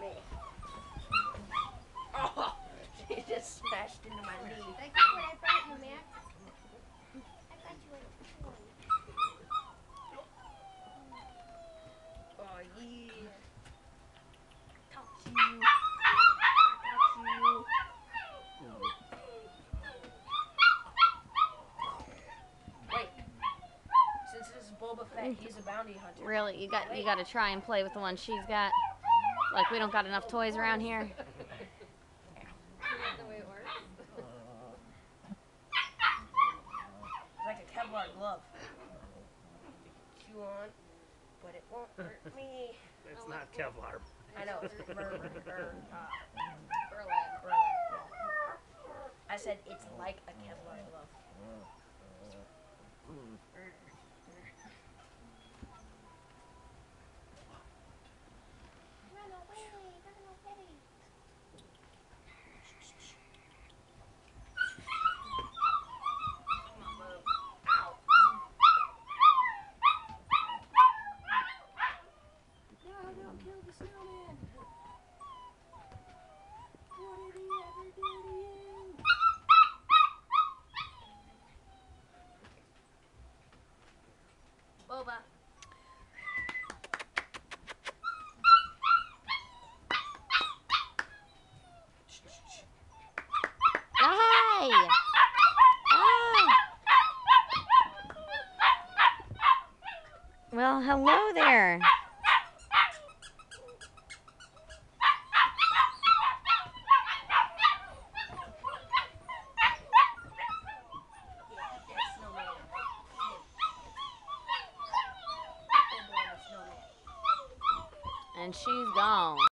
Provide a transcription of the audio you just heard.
me. Oh, she just smashed into my knee. Like, look what I brought you, Max. I got you a toy. Oh, yeah. Talk to you. Talk to you. Wait. Since this is Boba Fett, he's a bounty hunter. Really, you got to try and play with the one she's got. Like, we don't got enough toys around here. The way it works. It's like a Kevlar glove. Chew on, but it won't hurt me. It's not Kevlar. I know, it's burlap. Burlap. I said it's like a Kevlar glove. Run away, run away. No, don't kill the snowman. What did he ever do to you? Boba. Hi! Ah. Well, hello there. And she's gone.